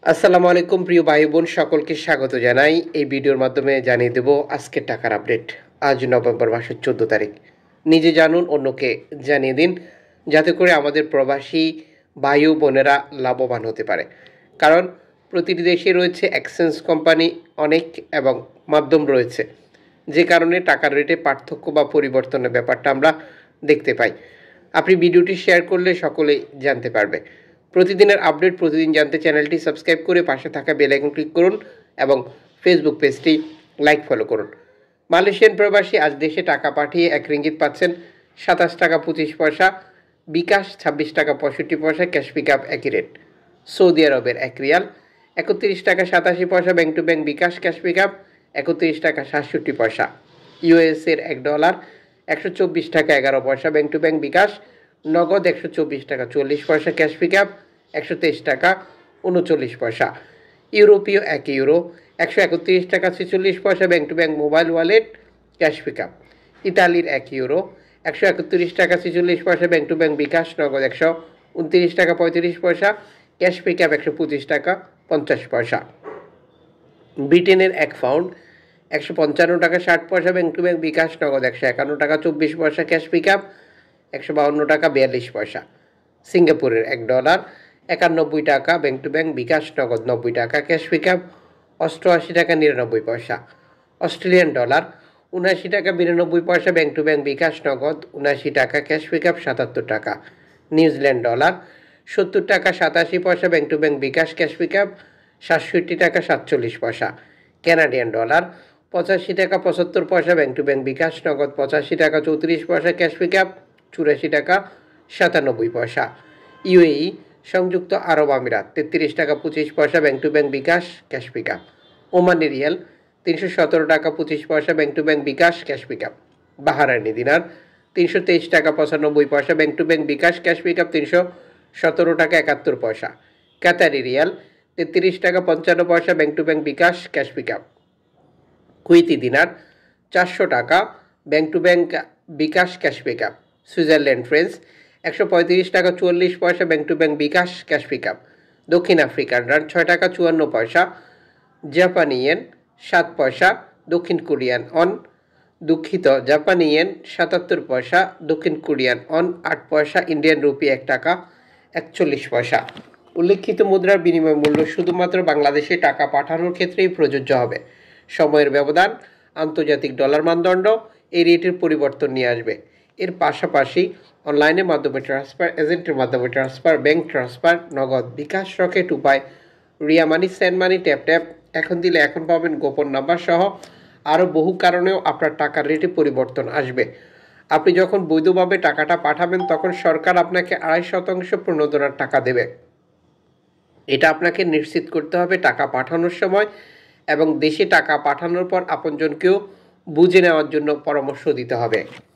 আসসালামু আলাইকুম প্রিয় ভাই বোন সকলকে স্বাগত জানাই। এই ভিডিওর মাধ্যমে জানিয়ে দেব আজকের টাকার আপডেট। আজ নভেম্বর মাসের 14 তারিখ। নিজে জানুন, অন্যকে জানিয়ে দিন, যাতে করে আমাদের প্রবাসী ভাই ও বোনেরা লাভবান হতে পারে। কারণ প্রতিটি দেশে রয়েছে এক্সচেঞ্জ কোম্পানি অনেক এবং মাধ্যম রয়েছে, যে কারণে টাকার রেটে পার্থক্য বা পরিবর্তনের ব্যাপারটা আমরা দেখতে পাই। আপনি ভিডিওটি শেয়ার করলে সকলেই জানতে পারবে। প্রতিদিনের আপডেট প্রতিদিন জানতে চ্যানেলটি সাবস্ক্রাইব করে পাশে থাকা বেল আইকন ক্লিক করুন এবং ফেসবুক পেজটি লাইক ফলো করুন। মালয়েশিয়ান প্রবাসী আজ দেশে টাকা পাঠিয়ে 1 রিঙ্গিত পাচ্ছেন 27 টাকা 25 পয়সা, বিকাশ 26 টাকা 65 পয়সা, ক্যাশ পিকআপ একই রেট। সৌদি আরবের 1 রিয়াল 31 টাকা 87 পয়সা, bank to bank bKash cash pickup 31 টাকা 67 পয়সা। ইউএসের $1 124 টাকা 11 পয়সা, ব্যাংক টু ব্যাংক বিকাশ, নগদ 124 টাকা 40 পয়সা, ক্যাশ পিকআপ 123 টাকা 39 পয়সা। ইউরোপীয় 1 ইউরো 131 টাকা 46 পয়সা, bank to bank mobile wallet cash pickup. ইতালির 1 ইউরো 131 টাকা 46 পয়সা, ব্যাংক টু ব্যাংক বিকাশ, নগদ 129 টাকা 35 পয়সা, ক্যাশ পিকআপ 125 টাকা 50 পয়সা। ব্রিটেনের 1 পাউন্ড 155 টাকা 60 পয়সা, ব্যাংক টু ব্যাংক বিকাশ, নগদ 151 টাকা 24 পয়সা, ক্যাশ পিকআপ 152 টাকা 42 পয়সা। সিঙ্গাপুরের $1 91 টাকা, ব্যাংক টু ব্যাংক বিকাশ, নগদ 90 টাকা, ক্যাশ পিকআপ 88 টাকা 99 পয়সা। অস্ট্রেলিয়ান ডলার 79 টাকা 92 পয়সা, ব্যাংক টু ব্যাংক বিকাশ, নগদ 79 টাকা, ক্যাশ পিকআপ 77 টাকা। নিউজিল্যান্ড ডলার 70 টাকা 87 পয়সা, bank to bank bKash, cash pickup 67 টাকা 47 পয়সা। কানাডিয়ান ডলার 85 টাকা 75 পয়সা, ব্যাংক টু ব্যাংক বিকাশ, নগদ 85 টাকা 34 পয়সা, ক্যাশ পিকআপ 84 টাকা 97 পয়সা। ইউএই সংযুক্ত আরব আমিরাত 33 টাকা 25 পয়সা, bank to bank bKash, cash pickup. Omani riyal 317 টাকা 25 পয়সা, bank to bank bKash, cash pickup. Bahraini dinar 323 টাকা 95 পয়সা, bank to bank bKash, cash pickup 317 টাকা 71 পয়সা। কাতারি রিয়াল 33 টাকা 55 পয়সা, bank to bank bKash, cash pickup. Kuwaiti dinar 400 টাকা, bank to bank bKash, cash pickup. Switzerland francs 135 টাকা 44 পয়সা, bank to bank bKash, cash pickup. দক্ষিণ আফ্রিকান রান 6 টাকা 54 পয়সা, জাপানি ইয়েন 7 পয়সা, দক্ষিণ কোরিয়ান অন জাপানি ইয়েন 77 পয়সা, দক্ষিণ কোরিয়ান অন 8 পয়সা, ইন্ডিয়ান রুপি 1 টাকা 41 পয়সা। উল্লেখিত মুদ্রার বিনিময় মূল্য শুধুমাত্র বাংলাদেশে টাকা পাঠানোর ক্ষেত্রেই প্রযোজ্য হবে। সময়ের ব্যবধান, আন্তর্জাতিক ডলার মানদণ্ড এই রেটের পরিবর্তন নিয়ে আসবে। এর পাশাপাশি অনলাইনের মাধ্যমে ট্রান্সফার, এজেন্টের মাধ্যমে ট্রান্সফার, ব্যাংক ট্রান্সফার, নগদ, bKash, Rocket Upay, Ria money, send money, tap tap, এখন দিলে এখন পাবেন, গোপন নাম্বার সহ আরও বহু কারণেও আপনার টাকার রেটে পরিবর্তন আসবে। আপনি যখন বৈধভাবে টাকাটা পাঠাবেন তখন সরকার আপনাকে 2.5% প্রণোদনার টাকা দেবে। এটা আপনাকে নিশ্চিত করতে হবে টাকা পাঠানোর সময়, এবং দেশে টাকা পাঠানোর পর আপনজনকেও বুঝে নেওয়ার জন্য পরামর্শ দিতে হবে।